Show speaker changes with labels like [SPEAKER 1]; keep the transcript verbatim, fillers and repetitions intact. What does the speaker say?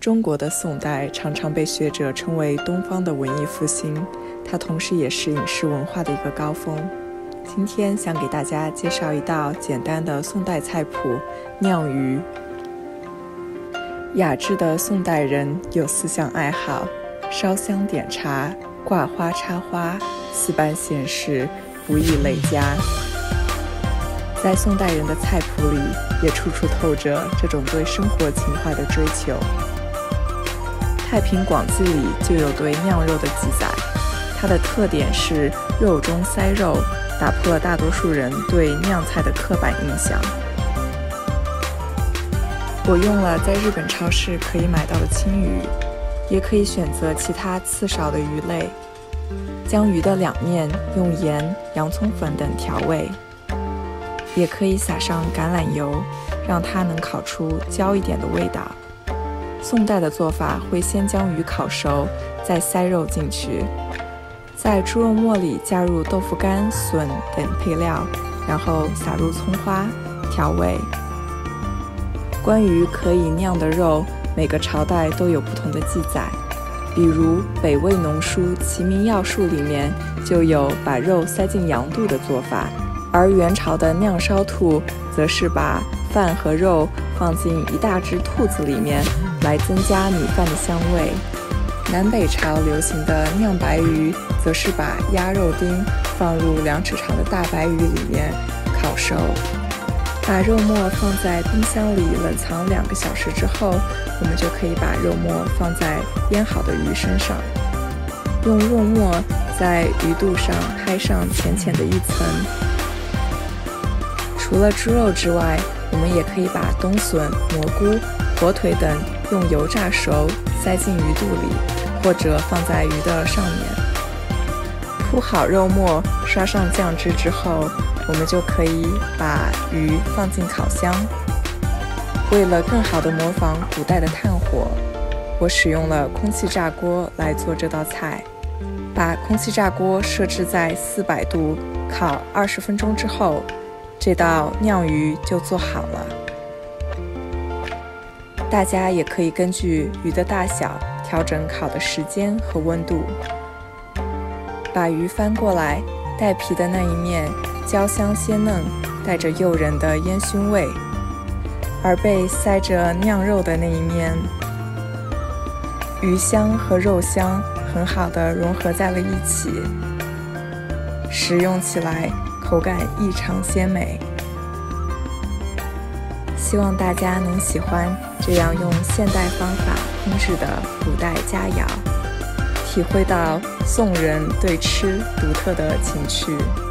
[SPEAKER 1] 中国的宋代常常被学者称为东方的文艺复兴，它同时也是饮食文化的一个高峰。今天想给大家介绍一道简单的宋代菜谱——酿鱼。雅致的宋代人有四项爱好：烧香点茶、挂花插花、四般闲事，不亦累加。在宋代人的菜谱里，也处处透着这种对生活情怀的追求。《太平广记》里就有对酿肉的记载，它的特点是肉中塞肉，打破了大多数人对酿菜的刻板印象。我用了在日本超市可以买到的青鱼，也可以选择其他刺少的鱼类。将鱼的两面用盐、洋葱粉等调味，也可以撒上橄榄油，让它能烤出焦一点的味道。宋代的做法会先将鱼烤熟，再塞肉进去，在猪肉末里加入豆腐干、笋等配料，然后撒入葱花调味。关于可以酿的肉，每个朝代都有不同的记载，比如北魏农书《齐民要术》里面就有把肉塞进羊肚的做法，而元朝的酿烧兔则是把饭和肉放进一大只兔子里面，来增加米饭的香味。南北朝流行的酿白鱼，则是把鸭肉丁放入两尺长的大白鱼里面烤熟，把肉末放在冰箱里冷藏两个小时之后，我们就可以把肉末放在腌好的鱼身上，用肉末在鱼肚上拍上浅浅的一层。除了猪肉之外，我们也可以把冬笋、蘑菇、火腿等用油炸熟，塞进鱼肚里，或者放在鱼的上面。铺好肉末，刷上酱汁之后，我们就可以把鱼放进烤箱。为了更好地模仿古代的炭火，我使用了空气炸锅来做这道菜。把空气炸锅设置在四百度，烤二十分钟之后，这道酿鱼就做好了。大家也可以根据鱼的大小调整烤的时间和温度。把鱼翻过来，带皮的那一面焦香鲜嫩，带着诱人的烟熏味，而被塞着酿肉的那一面，鱼香和肉香很好的融合在了一起，食用起来口感异常鲜美。希望大家能喜欢这样用现代方法烹制的古代佳肴，体会到宋人对吃独特的情趣。